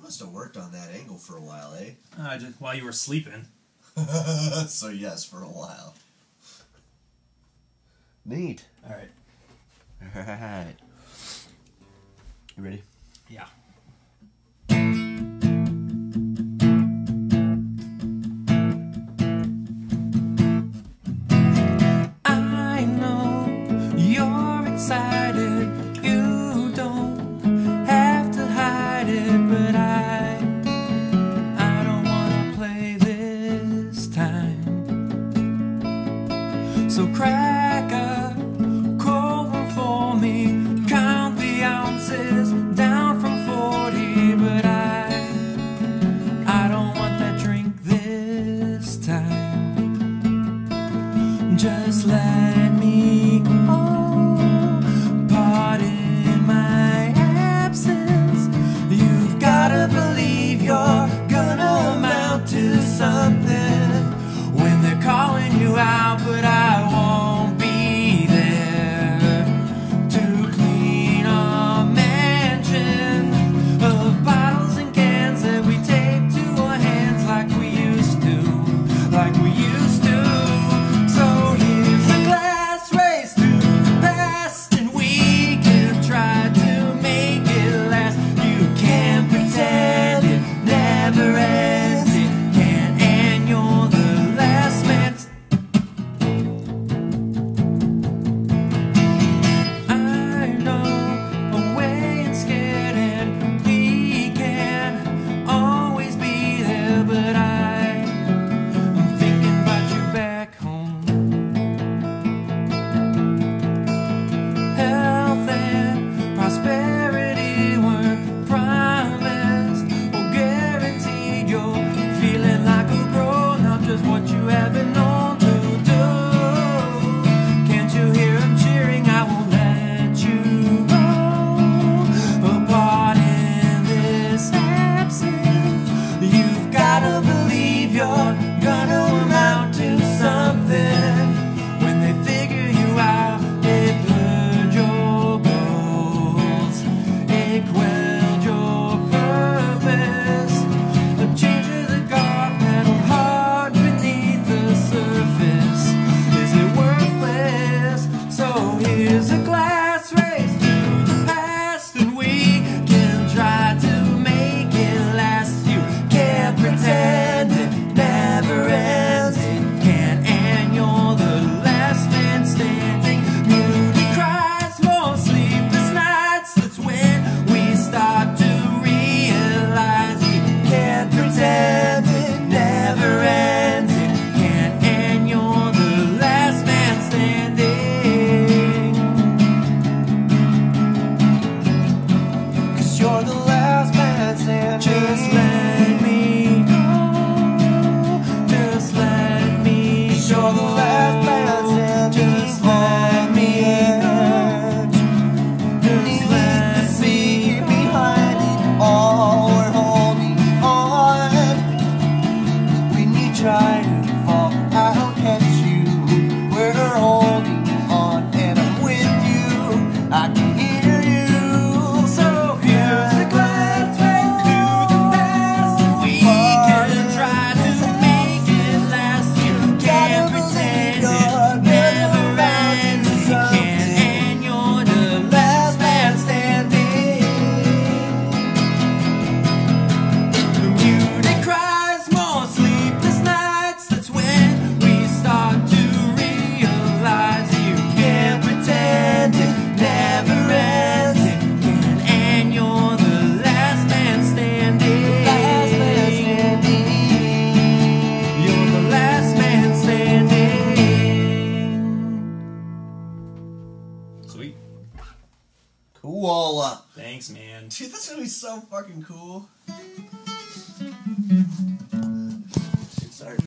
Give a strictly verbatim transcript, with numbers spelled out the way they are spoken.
must have worked on that angle for a while, eh? Uh, just while you were sleeping. So yes, for a while. Neat. All right. All right. You ready? Yeah. I know you're excited. You don't have to hide it, but I, I don't wanna play this time. So crack a cold one for me. Count the ounces down from forty, but I, I don't want that drink this time. Just let me go. Pardon my absence. You've gotta believe you're gonna amount to something when they're calling you out, but I won't be there to clean a mansion of bottles and cans that we tape to our hands like we used to, like we used to. So here's a glass race to the past, and we can try to make it last. You can't pretend it never ends. It can't, and you're the last man. I know a way it's scared, and we can always be there, but I, I'm thinking about you back home. Health and prosperity weren't promised or guaranteed. You're feeling like a grown up, just what you have been known to do. Can't you hear them cheering? I won't let you go. Apart in this absence, you've gotta believe you're gonna amount to something when they figure you out. It blurred your goals, it quelled your purpose. A change of the guard pedal hard beneath the surface. Is it worthless? So here's a glass race to the past, and we can try to make it last. You can't pretend it never ends. It can't, and you're the last man standing. Moody cries, more sleepless nights. That's when we start to realize we can't pretend it never ends. It can't, and you're the last man standing. 'Cause you're the last man standing. Just let me go. Just let me. 'Cause you're the last man standing. Just let me go. Just let me Behind it all, we're holding on. When you try to fall, I'll catch you. We're holding on, and I'm with you. I can hear you. So here's the glass race to the past, and we can try to make it last. You can't pretend it never ends. You can't, and you're the last man standing. The muted cries, more sleepless nights. That's when we start to realize you can't pretend it never ends. It can, and you're the last man standing. Last man standing. You're the last man standing. Sweet. Cool. Thanks, man. Dude, that's gonna be so fucking cool.